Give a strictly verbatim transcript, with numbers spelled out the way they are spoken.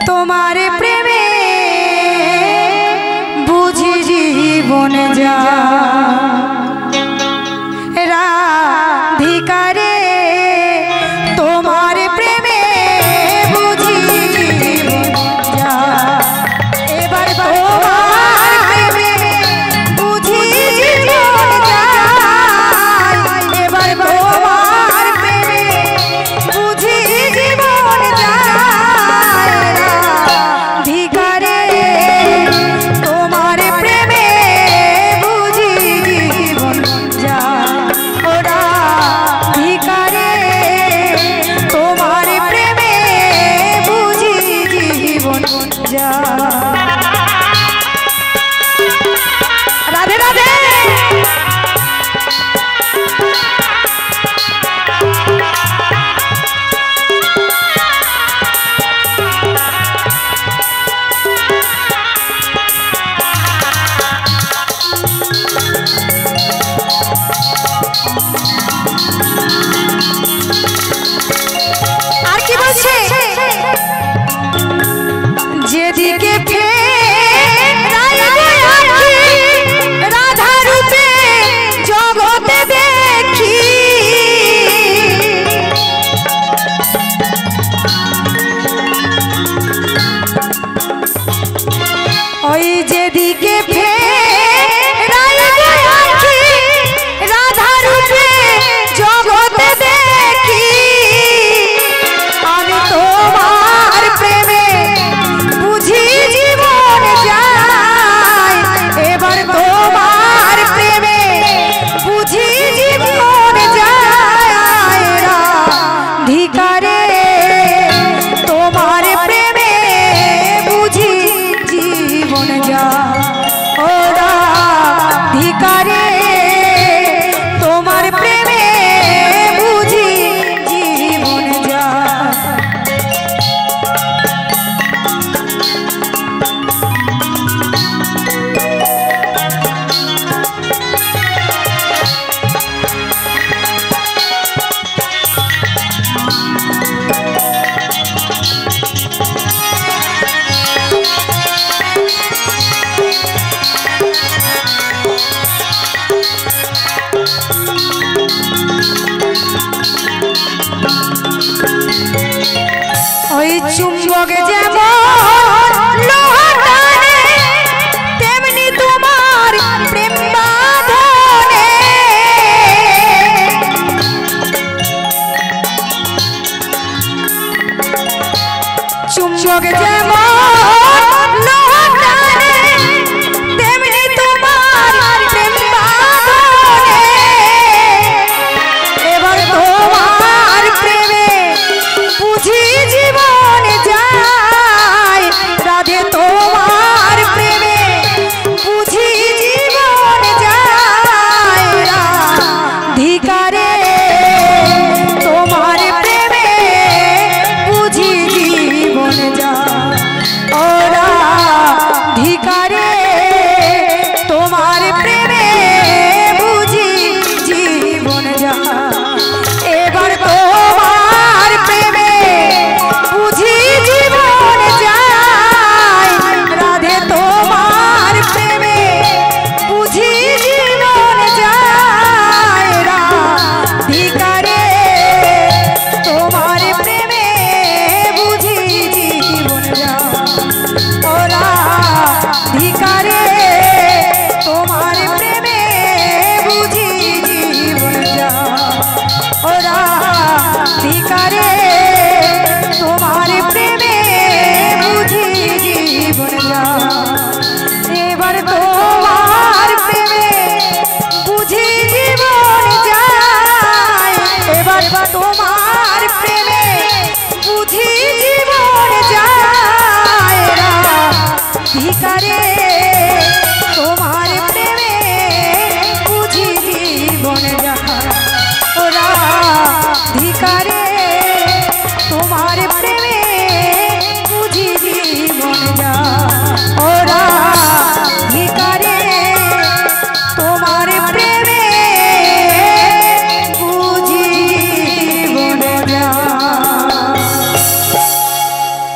তোমার প্রেমে বুঝি জীবন যা রাধিকারে তোমার প্রেমে বুঝি জীবন যা এবার তোমার প্রেমে বুঝি জীবন যা এবার তোমার প্রেমে বুঝি জীবন যা রাধিকারে তোমার প্রেমে বুঝি জীবন যা ওরা ভিকারে তোমার প্রেমে বুঝি জীবন যা। রাধে রাধে আর কি বলছে যেদিকে ফেরাই আঁখি রাধা রূপে জগতে দেখি ওই যেদিকে ফেরাই আঁখি রাধা রূপে জগতে দেখি আমি তোমার প্রেমে বুঝি জীবন যায় এবার তোমার প্রেমে বুঝি জীবন যায় রাধিকারে তোমার প্রেমে বুঝি জীবন যায় ও রাধিকারে তোমার প্রেমে বুঝি জীবন যায়। ওই চুম্বক যেমন লোহা টানে তেমনি তোমার প্রেম বাঁধনে চুম্বক যেমন